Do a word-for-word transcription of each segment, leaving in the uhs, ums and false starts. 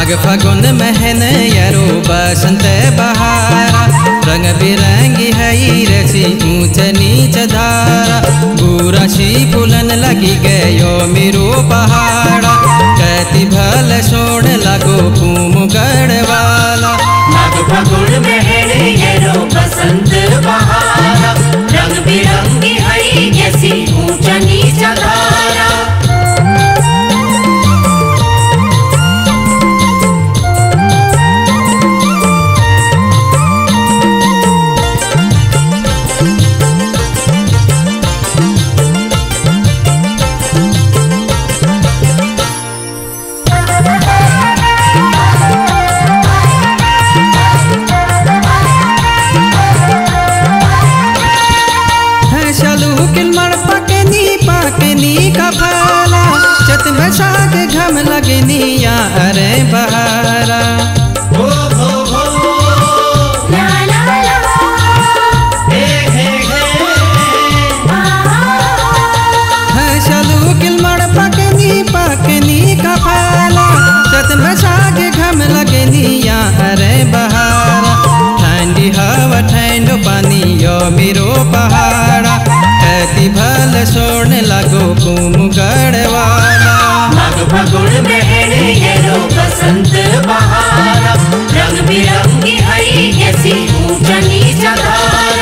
माघ फागुन महन यरो बसंत बहारा, रंग बिरंगी हई रसी ऊंच नीच धारा। बुराशी पुलन लगी गयो मेरो पहाड़ा, कहती भल सोड़ लगो कुम गढ़वाला। माघ फागुन महन यरो बसंत बहारा, रंग बिरंगी हई रसी ऊंच नीच धारा। बैसाख घम लगनी या अरे बहारा। हो हो हो ला ला ला हे हे हे है चलू किलमड़ पकनी पकनी का फाला, चत बैसाख घम लगनी या अरे बहारा। ठंडी हवा ठंडो पानी यो मेरो पहाड़ा, कहती भल सोड़ने लगो कुम गढ़वाला। माघ फागुन महन यरो बसंत बहारा, रंग बिरंगी हई ऐसी ऊंच नीच धारा।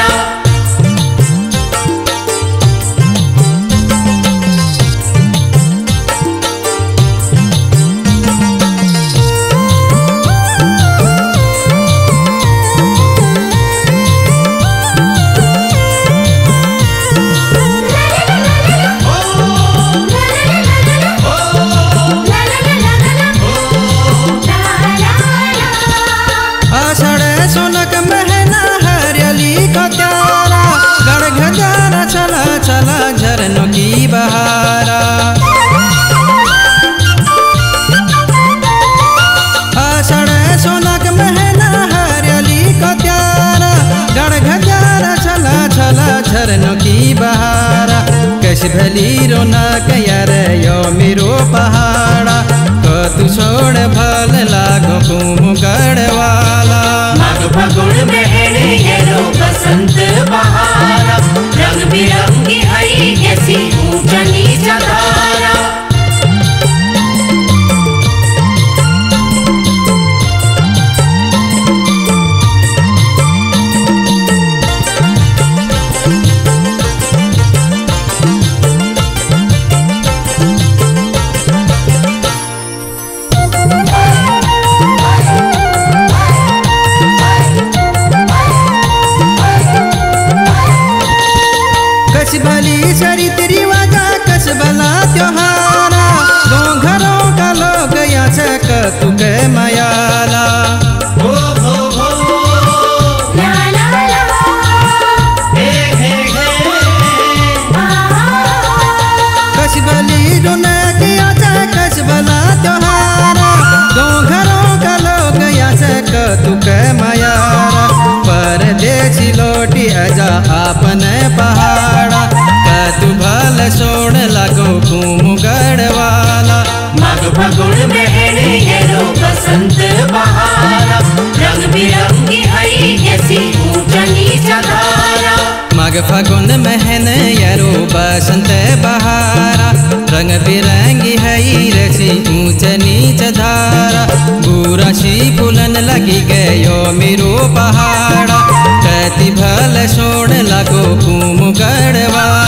सोनक महना हरियाली का प्यारा, गढ़ घजारा चला चला झरनों की बहारा। आषाढ़ सोनक महना हरियाली का प्यारा, गढ़ घजारा चला चला झरनों की बहारा। कश भली रौनक यार यो मेरो पहाड़ा, को तू छोड़ भल लागो कुम गढ़वाला। माघ फागुन महन यरो बसंत बहारा, रंग बिरंगी हई ऐसी ऊंच नीच धारा। कस भली चरित रिवाजा कस भला त्योहारा, दो घरों का लोग याचक तू के मयाला। हो हो हो ला ला ला हे हे हे कस भली रौनक याचक कस भला त्योहारा, दो घरों का लोग याचक तू के मयाला। परदेसी लौटी अजा आपने पहाड़ा, तू भल सोड़ लगो कुम गढ़वाला। माघ फागुन महन यरो बसंत बहारा, रंग बिरंगी हई ऐसी ऊंच नीच धारा। माघ फागुन महन यरो बसंत बहारा, रंग बिरंगी हई रसी ऊंच नीच धारा। बुराशी पुलन लगी गयो मेरो पहाड़ा, कहती भल सोड़ लगो कुम गढ़वाला।